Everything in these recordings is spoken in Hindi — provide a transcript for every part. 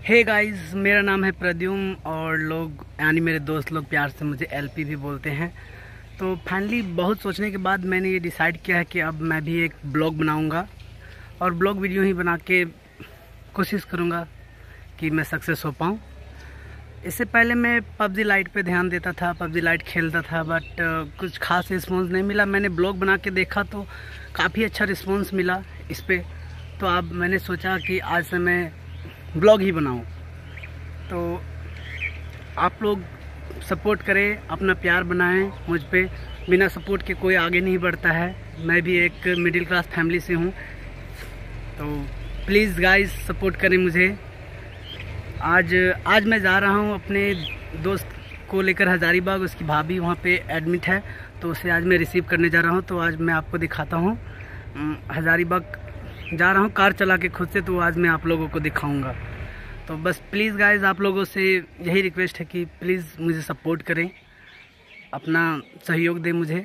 हे गाइस, मेरा नाम है प्रद्युम्न और लोग यानी मेरे दोस्त लोग प्यार से मुझे एलपी भी बोलते हैं। तो फाइनली बहुत सोचने के बाद मैंने ये डिसाइड किया है कि अब मैं भी एक ब्लॉग बनाऊंगा और ब्लॉग वीडियो ही बना के कोशिश करूंगा कि मैं सक्सेस हो पाऊं। इससे पहले मैं पबजी लाइट पे ध्यान देता था, पबजी लाइट खेलता था, बट कुछ खास रिस्पॉन्स नहीं मिला। मैंने ब्लॉग बना के देखा तो काफ़ी अच्छा रिस्पॉन्स मिला इस पर। तो अब मैंने सोचा कि आज से मैं ब्लॉग ही बनाऊं। तो आप लोग सपोर्ट करें, अपना प्यार बनाएं मुझ पे। बिना सपोर्ट के कोई आगे नहीं बढ़ता है। मैं भी एक मिडिल क्लास फैमिली से हूं, तो प्लीज़ गाइस सपोर्ट करें मुझे। आज मैं जा रहा हूं अपने दोस्त को लेकर हज़ारीबाग। उसकी भाभी वहां पे एडमिट है, तो उसे आज मैं रिसीव करने जा रहा हूं। तो आज मैं आपको दिखाता हूं, हज़ारीबाग जा रहा हूँ कार चला के खुद से। तो आज मैं आप लोगों को दिखाऊंगा। तो बस प्लीज़ गाइज आप लोगों से यही रिक्वेस्ट है कि प्लीज़ मुझे सपोर्ट करें, अपना सहयोग दें मुझे।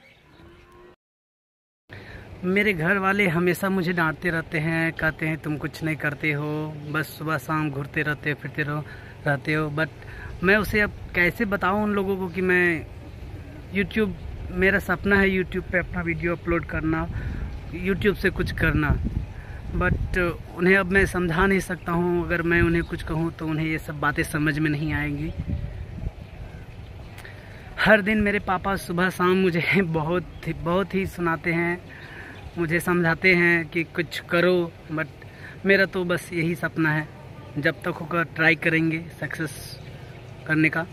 मेरे घर वाले हमेशा मुझे डांटते रहते हैं, कहते हैं तुम कुछ नहीं करते हो, बस सुबह शाम घूरते रहते फिरते रहते हो। बट मैं उसे अब कैसे बताऊं उन लोगों को कि मैं यूट्यूब, मेरा सपना है यूट्यूब पे अपना वीडियो अपलोड करना, यूट्यूब से कुछ करना। बट उन्हें अब मैं समझा नहीं सकता हूँ। अगर मैं उन्हें कुछ कहूँ तो उन्हें ये सब बातें समझ में नहीं आएंगी। हर दिन मेरे पापा सुबह शाम मुझे बहुत ही सुनाते हैं, मुझे समझाते हैं कि कुछ करो। बट मेरा तो बस यही सपना है, जब तक होगा ट्राई करेंगे सक्सेस करने का।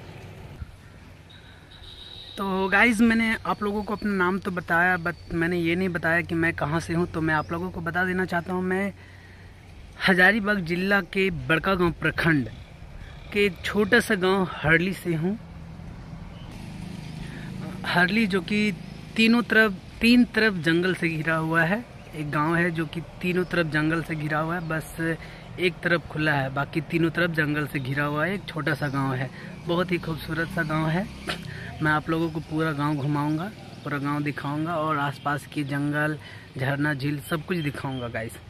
तो गाइज़ मैंने आप लोगों को अपना नाम तो बताया, बट मैंने ये नहीं बताया कि मैं कहाँ से हूँ। तो मैं आप लोगों को बता देना चाहता हूँ, मैं हज़ारीबाग जिला के बड़कागांव प्रखंड के एक छोटा सा गांव हरली से हूँ। हरली जो कि तीन तरफ जंगल से घिरा हुआ है। एक गांव है जो कि तीनों तरफ जंगल से घिरा हुआ है, बस एक तरफ खुला है, बाकी तीनों तरफ जंगल से घिरा हुआ है। एक छोटा सा गांव है, बहुत ही खूबसूरत सा गांव है। मैं आप लोगों को पूरा गांव घुमाऊंगा, पूरा गांव दिखाऊंगा और आसपास की जंगल, झरना, झील सब कुछ दिखाऊंगा गाइस।